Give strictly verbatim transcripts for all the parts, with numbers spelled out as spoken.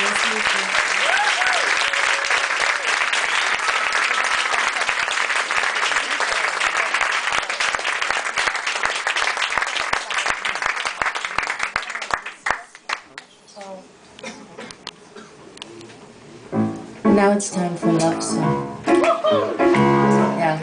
Now it's time for love song. Yeah.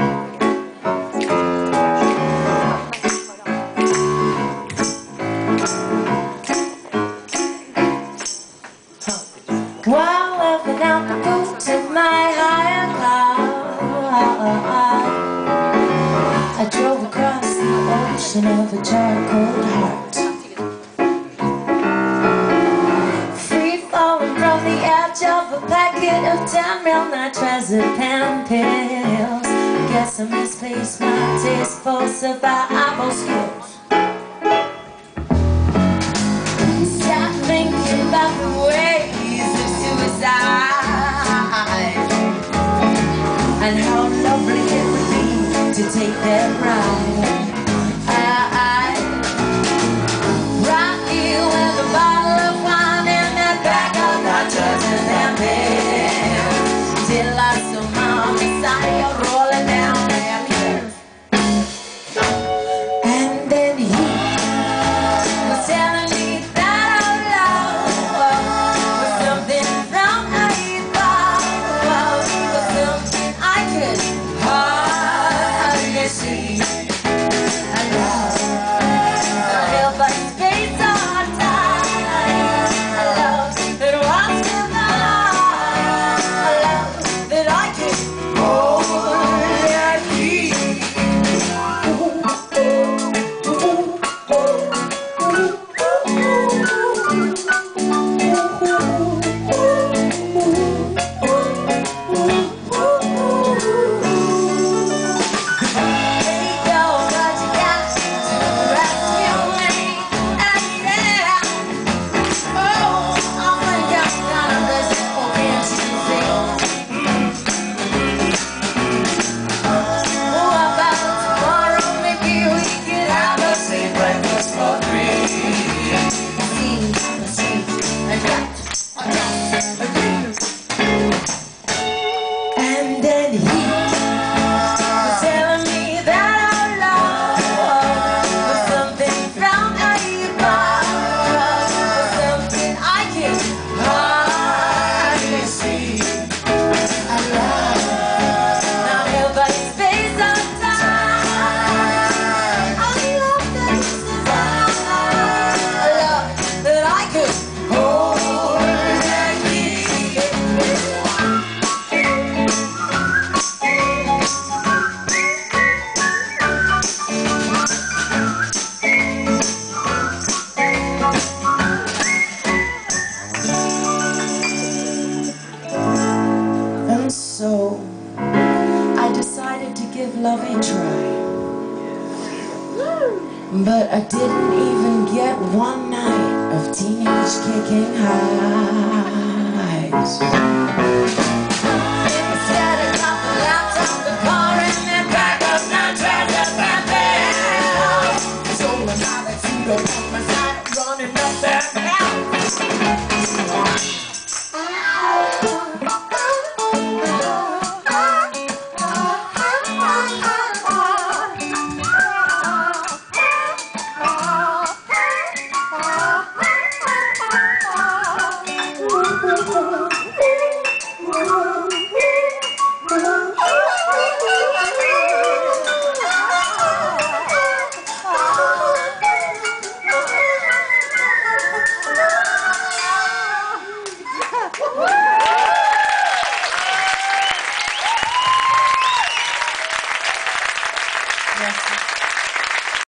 While laughing out the boot to my higher cloud, I drove across the ocean of a charcoal heart. Of a packet of ten mil nitrazepam pills. Guess I misplaced my taste for survival skills. Stop thinking about the ways of suicide and how lovely it would be to take that ride. I, right here with a bottle of wine and that bag of nitrazepam pills, till I saw my Messiah rolling down that hill. And then he was telling me that our love was something from a thought was something I could hardly see. I love the hell but space or time. I love that was So I decided to give love a try, but I didn't even get one night of teenage kicking highs.